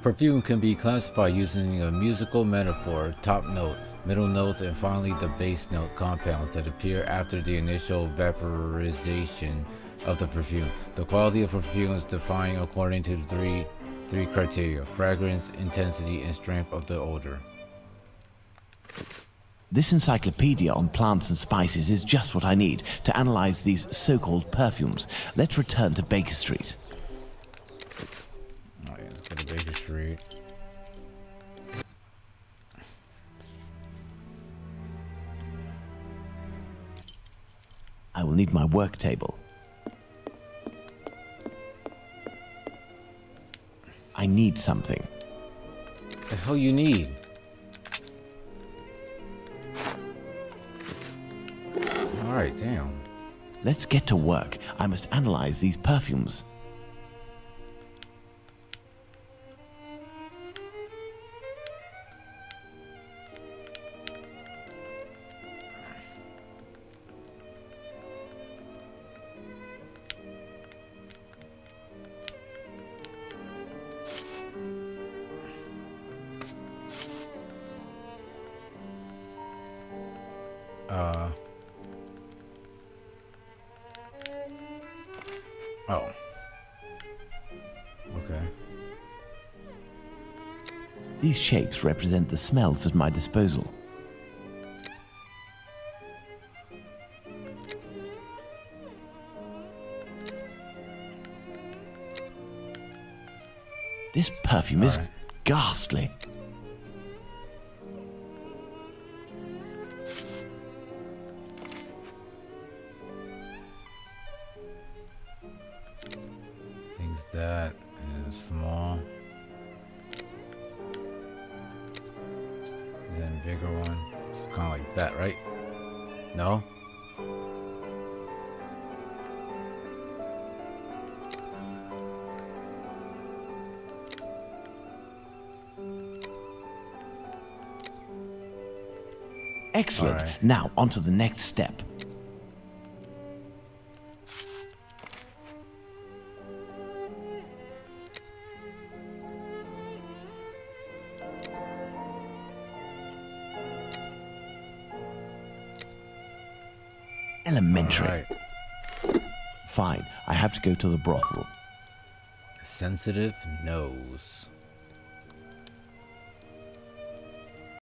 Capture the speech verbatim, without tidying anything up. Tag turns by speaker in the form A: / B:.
A: Perfume can be classified using a musical metaphor, top note, middle notes, and finally the base note compounds that appear after the initial vaporization of the perfume. The quality of perfume is defined according to three three criteria: fragrance, intensity, and strength of the odor.
B: This encyclopedia on plants and spices is just what I need to analyze these so-called perfumes. Let's return to Baker Street.
A: Alright, let's go to Baker Street.
B: I will need my work table. I need something.
A: The hell you need? Alright, damn.
B: Let's get to work. I must analyze these perfumes.
A: Uh... Oh. Okay.
B: These shapes represent the smells at my disposal. This perfume
A: All
B: is
A: right.
B: ghastly.
A: Things that and small. Then bigger one. It's kind of like that, right? No?
B: Excellent.
A: All right.
B: Now, on to the next step. Elementary.
A: All right.
B: Fine, I have to go to the brothel.
A: Sensitive nose.